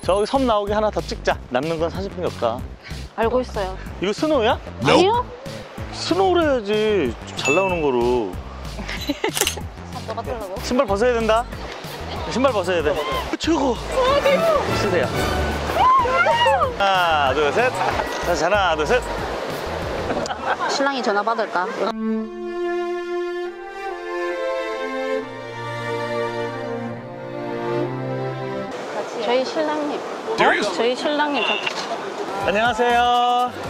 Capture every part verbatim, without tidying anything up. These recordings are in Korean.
저기 섬 나오게 하나 더 찍자. 남는 건 사진뿐이 없다. 알고 있어요. 이거 스노우야? 아니요? 스노우로 해야지. 잘 나오는 거로. 똑같으려고? 신발 벗어야 된다. 신발 벗어야 돼. 최고. 쓰세요. 하나, 둘, 셋. 다시 하나, 둘, 셋. 신랑이 전화 받을까? 저희 신랑님. 어? 저희 신랑님. 안녕하세요.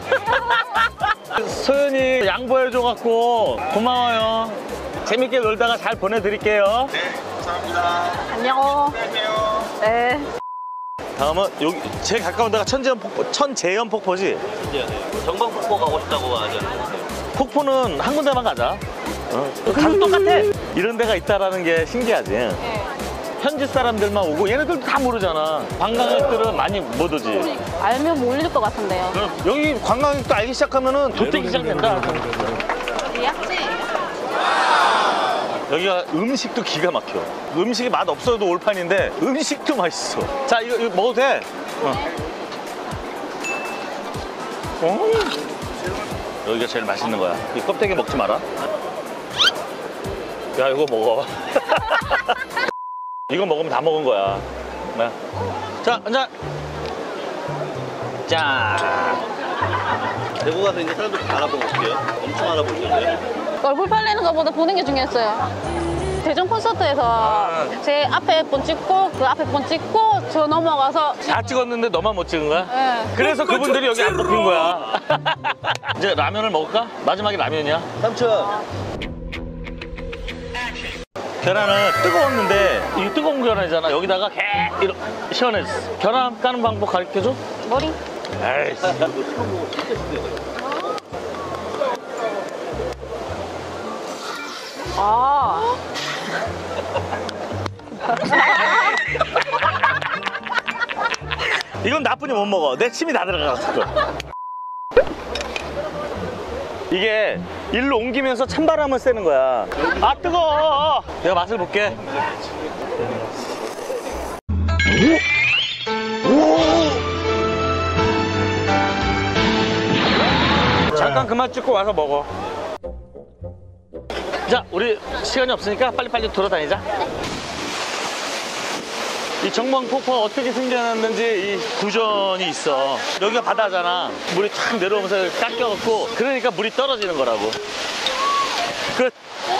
소연이 양보해줘갖고 고마워요. 재밌게 놀다가 잘 보내드릴게요. 네, 감사합니다. 안녕. 안녕. 네. 다음은 여기 제일 가까운 데가 천재연 폭포, 천재연 폭포지? 천재연이요. 정방폭포 가고 싶다고 하잖아요. 폭포는 한 군데만 가자. 어, 가도 똑같아. 이런 데가 있다라는 게 신기하지. 네. 현지 사람들만 오고 얘네들도 다 모르잖아. 관광객들은 많이 못 오지. 알면 몰릴 것 같은데요. 그럼 여기 관광객도 알기 시작하면은 도태기 시작된다. 여기가 음식도 기가 막혀. 음식이 맛 없어도 올 판인데 음식도 맛있어. 자, 이거, 이거 먹어도 돼? 어. 어? 여기가 제일 맛있는 거야. 이 껍데기 먹지 마라. 야, 이거 먹어. 이거 먹으면 다 먹은 거야. 네. 자, 앉아. 자. 대구 가서 이제 사람들 다 알아보고 올게요. 엄청 알아볼 텐데. 얼굴 팔리는 것보다 보는 게 중요했어요. 대전 콘서트에서 아. 제 앞에 번 찍고 그 앞에 번 찍고 저 넘어가서 다 찍었는데 너만 못 찍은 거야? 네. 그래서 그분들이 여기 안 뽑힌 거야. 이제 라면을 먹을까? 마지막에 라면이야. 삼촌. 계란은 뜨거웠는데 이게 뜨거운 계란이잖아. 여기다가 개 이렇게 시원해졌어. 계란 까는 방법 가르쳐줘? 머리? 에이씨. 아. 이건 나쁜이 못 먹어. 내 침이 다 들어갔어. 이게 일로 옮기면서 찬바람을 쐬는 거야. 아, 뜨거워. 내가 맛을 볼게. 잠깐 그만 찍고 와서 먹어. 자, 우리 시간이 없으니까 빨리빨리 돌아다니자. 이 정방폭포가 어떻게 생겨났는지 이 구전이 있어. 여기가 바다잖아. 물이 탁 내려오면서 깎여갖고 그러니까 물이 떨어지는 거라고. 끝.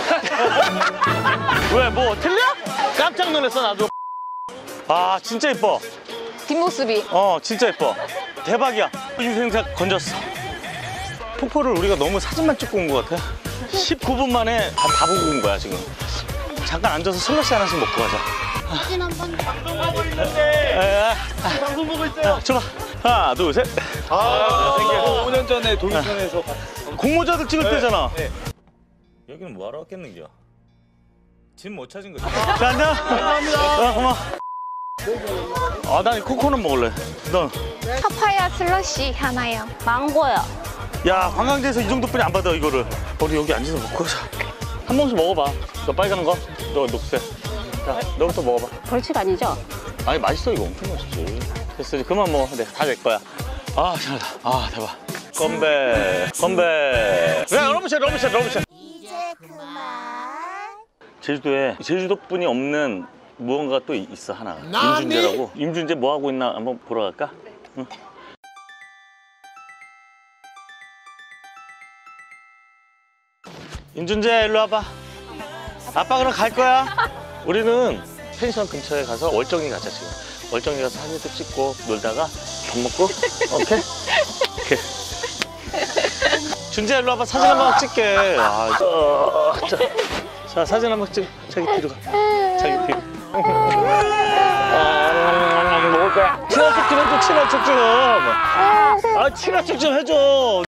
왜, 뭐 틀려? 깜짝 놀랐어 나도. 아, 진짜 예뻐. 뒷모습이. 어, 진짜 예뻐. 대박이야. 인생샷 건졌어. 폭포를 우리가 너무 사진만 찍고 온 것 같아. 십구 분 만에 다, 다 보고 온 거야 지금. 잠깐 앉아서 슬러시 하나씩 먹고 가자. 사진 한 번. 방송 보고 있는데. 방송 보고 있어요. 줘봐. 하나, 둘, 셋. 아, 오 년 전에 동인천에서 공모자들 찍을 때잖아. 네. 여기는 뭐하러 왔겠는겨? 짐 못 찾은 거지. 자, 앉아. 감사합니다. 어, 고마워. 아, 난 코코넛 먹을래. 넌? 파파야 슬러시 하나요. 망고요. 야, 관광지에서 이 정도뿐이 안 받아 이거를. 우리 여기 앉아서 먹고 가자. 한 번씩 먹어봐. 너 빨간 거, 너 녹색. 자, 너부터 먹어봐. 벌칙 아니죠? 아니, 맛있어. 이거 엄청 맛있지. 됐어, 이제 그만 먹어. 네, 다 내 거야. 아, 시원하다. 아, 대박. 건배, 건배. 야, 러브샷, 러브샷, 러브샷. 이제 그만. 제주도에 제주도뿐이 없는 무언가 또 있어, 하나가. 임준재라고. 임준재 뭐 하고 있나 한번 보러 갈까? 응. 임준재, 일로 와봐. 아빠 그럼 갈 거야. 우리는 펜션 근처에 가서 월정리 가자, 지금. 월정리 가서 사진도 찍고 놀다가 밥 먹고. 오케이? 오케이. 준재, 일로 와봐. 사진 한 번 찍게. 아, 어, 자, 자, 사진 한 번 찍. 자기 뒤로 가. 자기 뒤로. 아, 먹을 거야. 친한 척 좀 해줘, 친한 척 좀. 아, 친한 척 좀 해줘.